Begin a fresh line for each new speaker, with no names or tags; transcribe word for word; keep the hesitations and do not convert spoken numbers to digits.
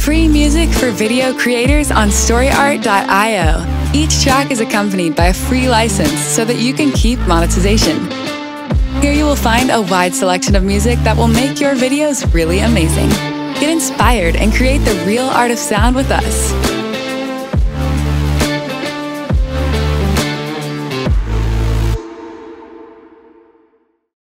Free music for video creators on storyart dot i o. Each track is accompanied by a free license so that you can keep monetization. Here you will find a wide selection of music that will make your videos really amazing. Get inspired and create the real art of sound with us.